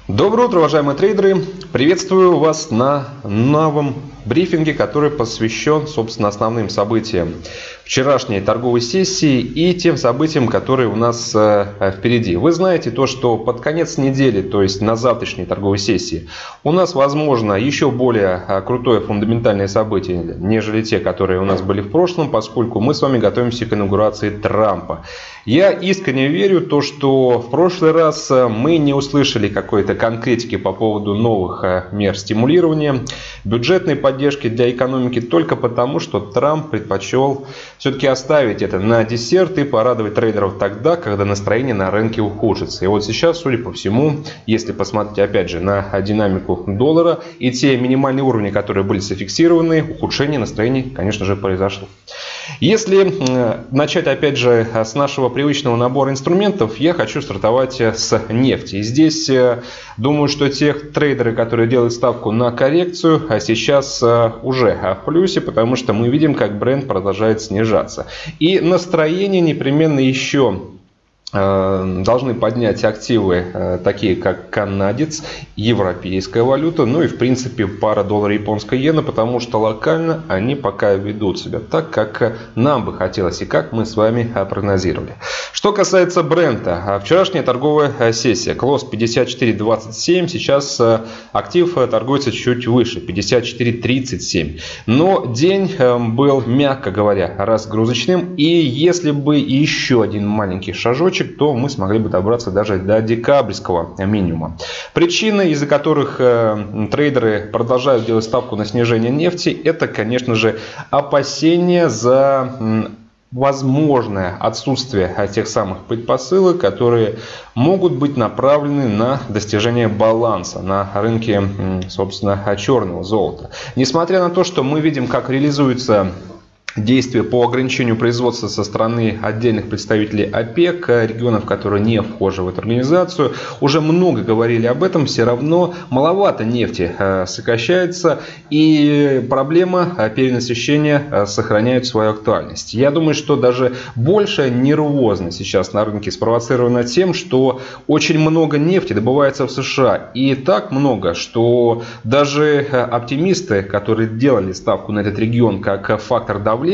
Доброе утро, уважаемые трейдеры! Приветствую вас на новом брифинге, который посвящен, собственно, основным событиям вчерашней торговой сессии и тем событиям, которые у нас впереди. Вы знаете то, что под конец недели, то есть на завтрашней торговой сессии, у нас возможно еще более крутое фундаментальное событие, нежели те, которые у нас были в прошлом, поскольку мы с вами готовимся к инаугурации Трампа. Я искренне верю в то, что в прошлый раз мы не услышали какой-то конкретики по поводу новых мер стимулирования, бюджетной поддержки для экономики только потому, что Трамп предпочел все-таки оставить это на десерт и порадовать трейдеров тогда, когда настроение на рынке ухудшится. И вот сейчас, судя по всему, если посмотреть опять же на динамику доллара и те минимальные уровни, которые были зафиксированы, ухудшение настроения, конечно же, произошло. Если начать опять же с нашего привычного набора инструментов, я хочу стартовать с нефти. И здесь думаю, что те трейдеры, которые делают ставку на коррекцию, сейчас уже в плюсе, потому что мы видим, как бренд продолжает снижаться. И настроение непременно еще должны поднять активы, такие как канадец, европейская валюта, ну и в принципе пара доллара японской иены, потому что локально они пока ведут себя так, как нам бы хотелось и как мы с вами прогнозировали. Что касается брента, вчерашняя торговая сессия, клосс 54.27, сейчас актив торгуется чуть выше, 54.37. Но день был, мягко говоря, разгрузочным, и если бы еще один маленький шажочек, то мы смогли бы добраться даже до декабрьского минимума. Причины, из-за которых трейдеры продолжают делать ставку на снижение нефти, это, конечно же, опасения за возможное отсутствие тех самых предпосылок, которые могут быть направлены на достижение баланса на рынке, собственно, черного золота. Несмотря на то, что мы видим, как реализуется действия по ограничению производства со стороны отдельных представителей ОПЕК, регионов, которые не вхожи в эту организацию, уже много говорили об этом, все равно маловато нефти сокращается, и проблема перенасыщения сохраняет свою актуальность. Я думаю, что даже большая нервозность сейчас на рынке спровоцирована тем, что очень много нефти добывается в США, и так много, что даже оптимисты, которые делали ставку на этот регион как фактор давления,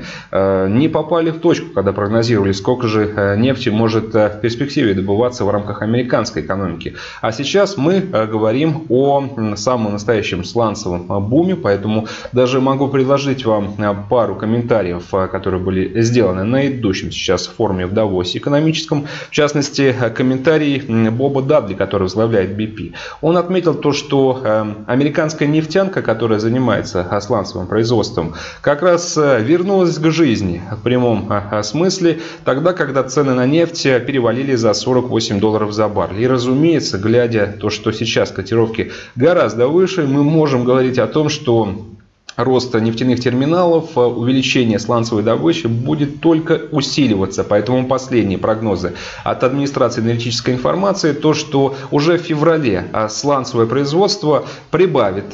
не попали в точку, когда прогнозировали, сколько же нефти может в перспективе добываться в рамках американской экономики. А сейчас мы говорим о самом настоящем сланцевом буме, поэтому даже могу предложить вам пару комментариев, которые были сделаны на идущем сейчас форуме в Давосе экономическом. В частности, комментарий Боба Дадли, который возглавляет BP. Он отметил то, что американская нефтянка, которая занимается сланцевым производством, как раз вернулась к жизни в прямом смысле тогда, когда цены на нефть перевалили за $48 за баррель. И разумеется, глядя то, что сейчас котировки гораздо выше, мы можем говорить о том, что рост нефтяных терминалов, увеличение сланцевой добычи будет только усиливаться. Поэтому последние прогнозы от администрации аналитической информации, то, что уже в феврале сланцевое производство прибавит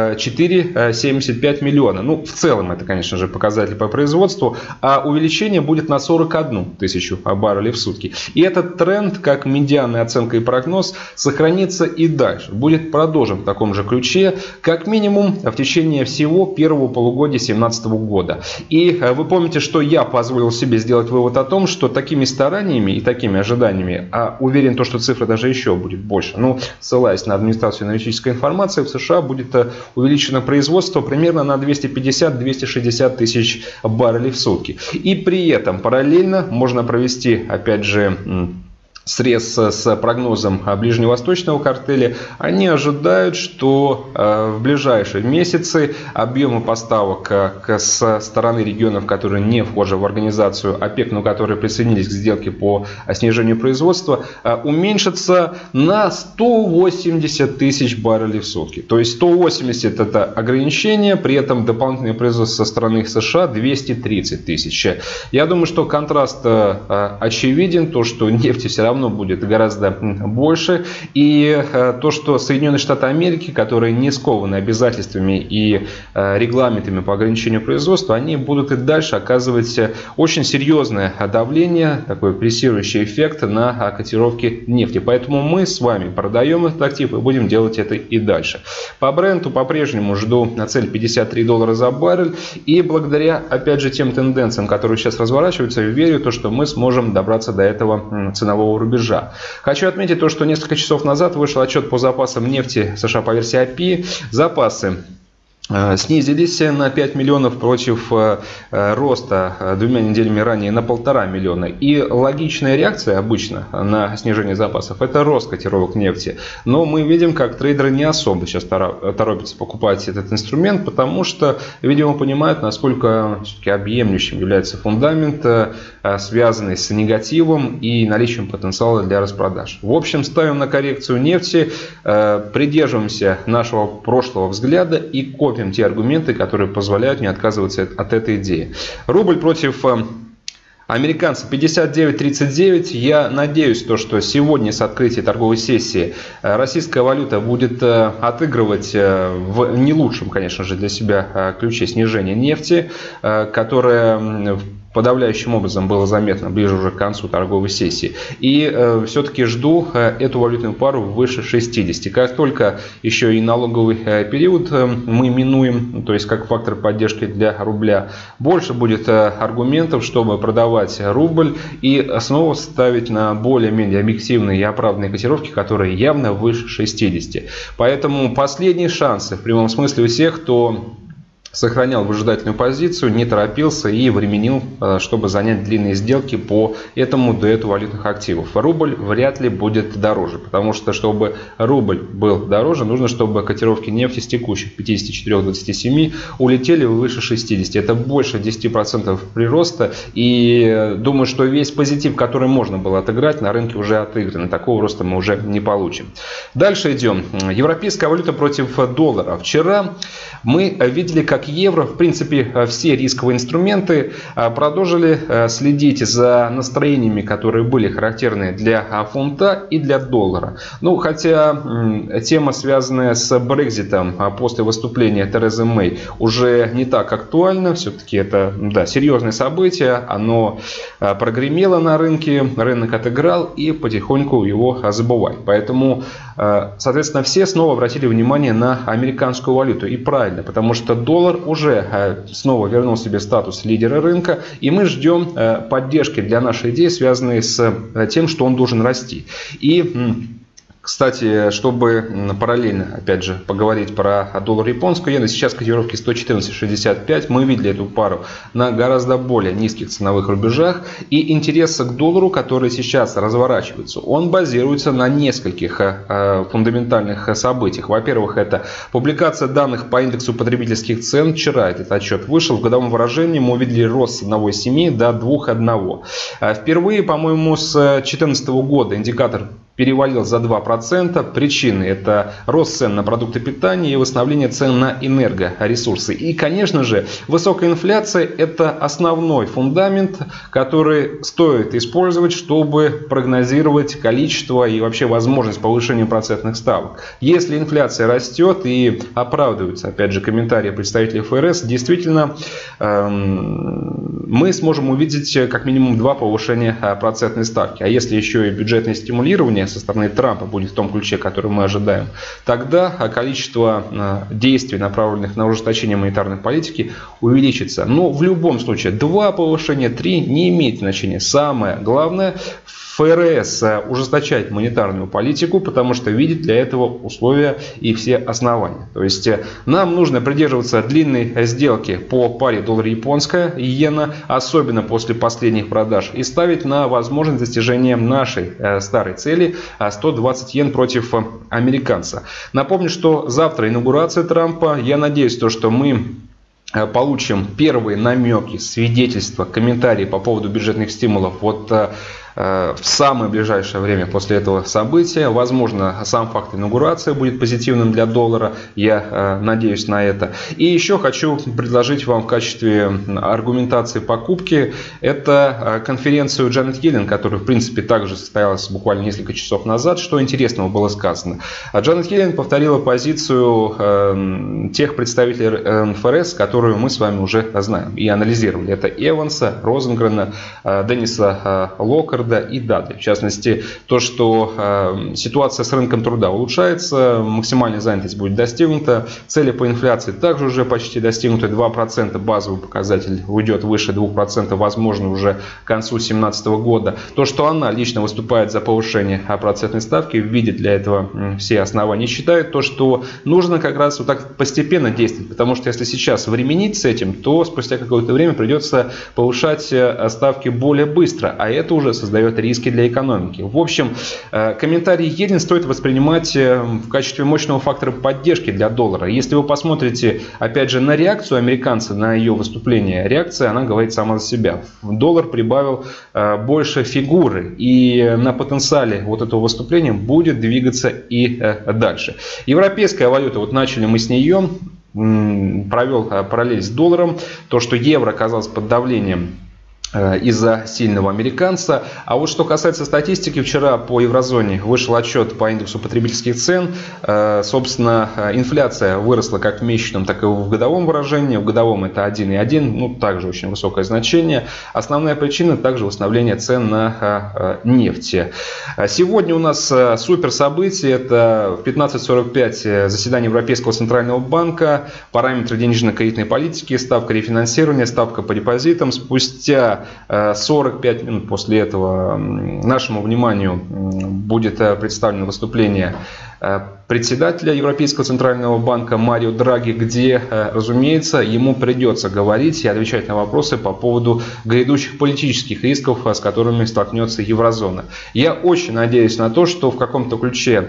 4,75 миллиона. Ну, в целом это, конечно же, показатель по производству, а увеличение будет на 41 тысячу баррелей в сутки. И этот тренд, как медианная оценка и прогноз, сохранится и дальше. Будет продолжен в таком же ключе, как минимум в течение всего первого полугодия 2017 года. И вы помните, что я позволил себе сделать вывод о том, что такими стараниями и такими ожиданиями, а уверен, то, что цифра даже еще будет больше, ну, ссылаясь на администрацию аналитической информации, в США будет увеличено производство примерно на 250-260 тысяч баррелей в сутки. И при этом параллельно можно провести, опять же, срез с прогнозом ближневосточного картеля. Они ожидают, что в ближайшие месяцы объемы поставок со стороны регионов, которые не входят в организацию ОПЕК, но которые присоединились к сделке по снижению производства, уменьшатся на 180 тысяч баррелей в сутки. То есть 180 это ограничение, при этом дополнительное производство со стороны США 230 тысяч. Я думаю, что контраст очевиден, то что нефти все равно давно будет гораздо больше. И то, что Соединенные Штаты Америки, которые не скованы обязательствами и регламентами по ограничению производства, они будут и дальше оказывать очень серьезное давление, такой прессирующий эффект на котировки нефти. Поэтому мы с вами продаем этот актив и будем делать это и дальше. По бренту по-прежнему жду на цель $53 за баррель. И благодаря, опять же, тем тенденциям, которые сейчас разворачиваются, верю, то, что мы сможем добраться до этого ценового рубежа. Хочу отметить то, что несколько часов назад вышел отчет по запасам нефти США по версии API. Запасы снизились на 5 миллионов против роста 2 неделями ранее на 1,5 миллиона. И логичная реакция обычно на снижение запасов — это рост котировок нефти. Но мы видим, как трейдеры не особо сейчас торопятся покупать этот инструмент, потому что, видимо, понимают, насколько все-таки объемлющим является фундамент, связанный с негативом и наличием потенциала для распродаж. В общем, ставим на коррекцию нефти, придерживаемся нашего прошлого взгляда и копим те аргументы, которые позволяют не отказываться от этой идеи. Рубль против американца 59.39. Я надеюсь, что сегодня с открытия торговой сессии российская валюта будет отыгрывать в не лучшем, конечно же, для себя ключе снижения нефти, которая подавляющим образом было заметно ближе уже к концу торговой сессии. И все-таки жду эту валютную пару выше 60. Как только еще и налоговый период мы минуем, то есть как фактор поддержки для рубля, больше будет аргументов, чтобы продавать рубль и снова ставить на более-менее объективные и оправданные котировки, которые явно выше 60. Поэтому последние шансы в прямом смысле у всех, кто сохранял выжидательную позицию, не торопился и временил, чтобы занять длинные сделки по этому дуэту валютных активов. Рубль вряд ли будет дороже, потому что, чтобы рубль был дороже, нужно, чтобы котировки нефти с текущих 54-27 улетели выше 60. Это больше 10% прироста. И думаю, что весь позитив, который можно было отыграть, на рынке уже отыгран. Такого роста мы уже не получим. Дальше идем. Европейская валюта против доллара. Вчера мы видели, как евро, в принципе, все рисковые инструменты продолжили следить за настроениями, которые были характерны для фунта и для доллара. Ну, хотя тема, связанная с Брекситом после выступления Терезы Мэй, уже не так актуальна. Все-таки это, да, серьезное событие. Оно прогремело на рынке, рынок отыграл и потихоньку его забывает. Поэтому, соответственно, все снова обратили внимание на американскую валюту. И правильно, потому что доллар уже снова вернул себе статус лидера рынка, и мы ждем поддержки для нашей идеи, связанной с тем, что он должен расти. И, кстати, чтобы параллельно, опять же, поговорить про доллар японскую иену, сейчас котировки 114.65. Мы видели эту пару на гораздо более низких ценовых рубежах. И интерес к доллару, который сейчас разворачивается, он базируется на нескольких фундаментальных событиях. Во-первых, это публикация данных по индексу потребительских цен. Вчера этот отчет вышел. В годовом выражении мы увидели рост с 1,7 до 2,1. Впервые, по-моему, с 2014 года индикатор перевалил за 2%. Причины — это рост цен на продукты питания и восстановление цен на энергоресурсы. И, конечно же, высокая инфляция — это основной фундамент, который стоит использовать, чтобы прогнозировать количество и вообще возможность повышения процентных ставок. Если инфляция растет и оправдываются, опять же, комментарии представителей ФРС, действительно мы сможем увидеть как минимум 2 повышения процентной ставки. А если еще и бюджетное стимулирование со стороны Трампа будет в том ключе, который мы ожидаем, тогда количество действий, направленных на ужесточение монетарной политики, увеличится. Но в любом случае 2 повышения, 3 не имеет значения. Самое главное, ФРС ужесточает монетарную политику, потому что видит для этого условия и все основания. То есть нам нужно придерживаться длинной сделки по паре доллар-японская иена, особенно после последних продаж, и ставить на возможность достижения нашей старой цели 120 йен против американца. Напомню, что завтра инаугурация Трампа. Я надеюсь, что мы получим первые намеки, свидетельства, комментарии по поводу бюджетных стимулов от в самое ближайшее время после этого события. Возможно, сам факт инаугурации будет позитивным для доллара. Я надеюсь на это. И еще хочу предложить вам в качестве аргументации покупки это конференцию Джанет Йеллен, которая, в принципе, также состоялась буквально несколько часов назад. Что интересного было сказано? Джанет Йеллен повторила позицию тех представителей НФРС, которую мы с вами уже знаем и анализировали. Это Эванса, Розенгрена, Денниса Локкарда и Дадли. В частности, то, что ситуация с рынком труда улучшается, максимальная занятость будет достигнута, цели по инфляции также уже почти достигнуты, 2%, базовый показатель уйдет выше 2%, возможно, уже к концу 2017 года. То, что она лично выступает за повышение процентной ставки, видит для этого все основания, считает то, что нужно как раз вот так постепенно действовать, потому что если сейчас временить с этим, то спустя какое-то время придется повышать ставки более быстро, а это уже создает риски для экономики. В общем, комментарий Йеллен стоит воспринимать в качестве мощного фактора поддержки для доллара. Если вы посмотрите, опять же, на реакцию американца на ее выступление, реакция, она говорит сама за себя. Доллар прибавил больше фигуры, и на потенциале вот этого выступления будет двигаться и дальше. Европейская валюта, вот начали мы с нее, провел параллель с долларом, то, что евро оказалось под давлением из-за сильного американца. А вот что касается статистики, вчера по еврозоне вышел отчет по индексу потребительских цен. Собственно, инфляция выросла как в месячном, так и в годовом выражении. В годовом это 1,1, ну также очень высокое значение. Основная причина также восстановление цен на нефть. Сегодня у нас супер событие. Это в 15:45 заседание Европейского центрального банка, параметры денежно-кредитной политики, ставка рефинансирования, ставка по депозитам. Спустя 45 минут после этого нашему вниманию будет представлено выступление председателя Европейского центрального банка Марио Драги, где, разумеется, ему придется говорить и отвечать на вопросы по поводу грядущих политических рисков, с которыми столкнется еврозона. Я очень надеюсь на то, что в каком-то ключе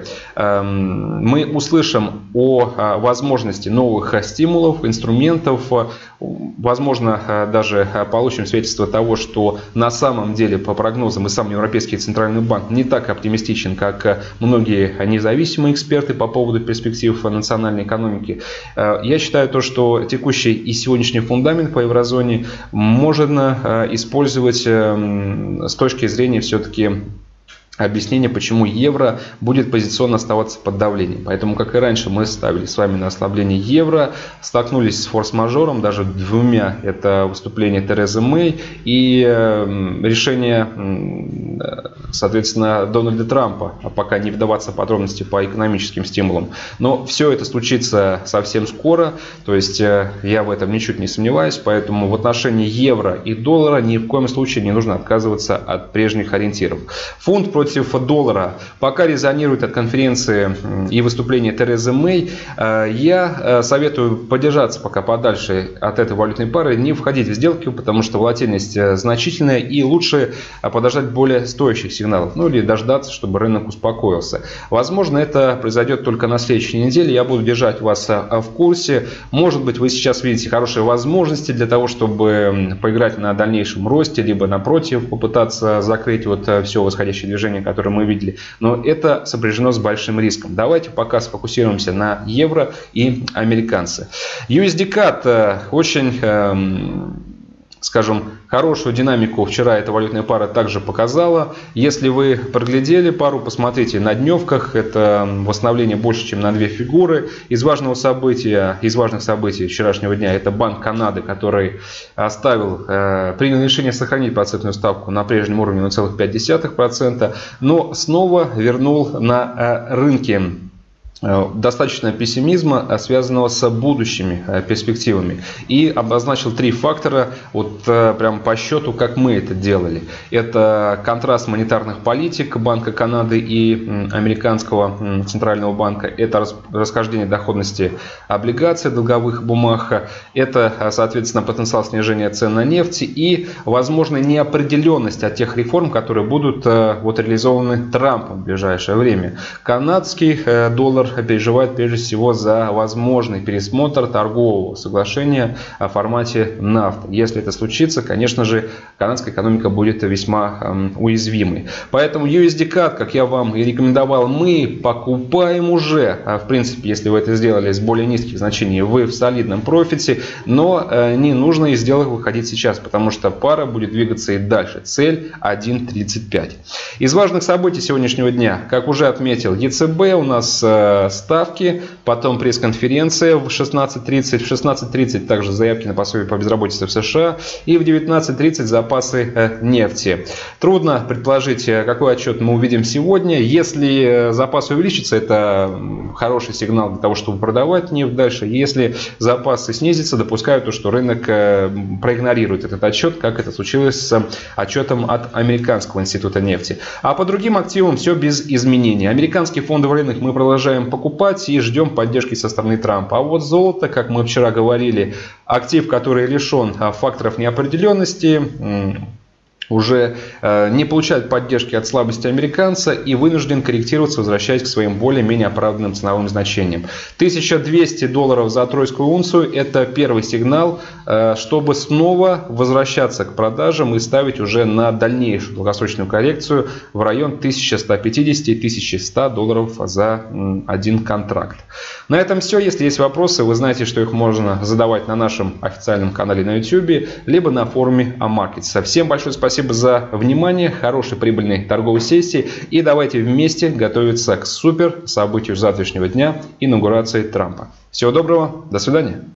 мы услышим о возможности новых стимулов, инструментов, возможно, даже получим свидетельство того, что на самом деле, по прогнозам, и сам Европейский центральный банк не так оптимистичен, как многие независимые эксперты по поводу перспектив национальной экономики. Я считаю то, что текущий и сегодняшний фундамент по еврозоне можно использовать с точки зрения все-таки объяснение, почему евро будет позиционно оставаться под давлением. Поэтому, как и раньше, мы ставили с вами на ослабление евро, столкнулись с форс-мажором, даже двумя. Это выступление Терезы Мэй и решение, соответственно, Дональда Трампа, пока не вдаваться в подробности по экономическим стимулам. Но все это случится совсем скоро, то есть я в этом ничуть не сомневаюсь, поэтому в отношении евро и доллара ни в коем случае не нужно отказываться от прежних ориентиров. Фунт против доллара пока резонирует от конференции и выступления Терезы Мэй. Я советую подержаться пока подальше от этой валютной пары, не входить в сделки, потому что волатильность значительная, и лучше подождать более стоящих сигналов, ну или дождаться, чтобы рынок успокоился. Возможно, это произойдет только на следующей неделе. Я буду держать вас в курсе. Может быть, вы сейчас видите хорошие возможности для того, чтобы поиграть на дальнейшем росте, либо напротив попытаться закрыть вот все восходящее движение, которое мы видели. Но это сопряжено с большим риском. Давайте пока сфокусируемся на евро и американцы. USD-CAD очень, скажем, хорошую динамику вчера эта валютная пара также показала. Если вы проглядели пару, посмотрите на дневках. Это восстановление больше, чем на две фигуры. Из важных событий вчерашнего дня это Банк Канады, который принял решение сохранить процентную ставку на прежнем уровне 0,5%, но снова вернул на рынки достаточно пессимизма, связанного с будущими перспективами. И обозначил три фактора, вот прям по счету, как мы это делали. Это контраст монетарных политик Банка Канады и американского центрального банка. Это расхождение доходности облигаций, долговых бумаг. Это, соответственно, потенциал снижения цен на нефть и, возможно, неопределенность от тех реформ, которые будут реализованы Трампом в ближайшее время. Канадский доллар доллар переживает прежде всего за возможный пересмотр торгового соглашения о формате NAFTA. Если это случится, конечно же, канадская экономика будет весьма уязвимой. Поэтому USD-CAD, как я вам и рекомендовал, мы покупаем уже. В принципе, если вы это сделали с более низких значений, вы в солидном профите, но не нужно из сделок выходить сейчас, потому что пара будет двигаться и дальше. Цель 1.35. Из важных событий сегодняшнего дня, как уже отметил ЕЦБ, у нас ставки, потом пресс-конференция в 16:30. В 16:30 также заявки на пособие по безработице в США и в 19:30 запасы нефти. Трудно предположить, какой отчет мы увидим сегодня. Если запас увеличится, это хороший сигнал для того, чтобы продавать нефть дальше. Если запасы снизятся, допускаю то, что рынок проигнорирует этот отчет, как это случилось с отчетом от Американского института нефти. А по другим активам все без изменений. Американский фондовый рынок мы продолжаем покупать и ждем поддержки со стороны Трампа. А вот золото, как мы вчера говорили, актив, который лишен факторов неопределенности, уже не получает поддержки от слабости американца и вынужден корректироваться, возвращаясь к своим более-менее оправданным ценовым значениям. $1200 за тройскую унцию – это первый сигнал, чтобы снова возвращаться к продажам и ставить уже на дальнейшую долгосрочную коррекцию в район $1150-1100 за один контракт. На этом все. Если есть вопросы, вы знаете, что их можно задавать на нашем официальном канале на YouTube, либо на форуме Амаркетс. Всем большое спасибо за внимание, хорошей прибыльной торговой сессии, и давайте вместе готовиться к супер событию завтрашнего дня — инаугурации Трампа. Всего доброго, до свидания.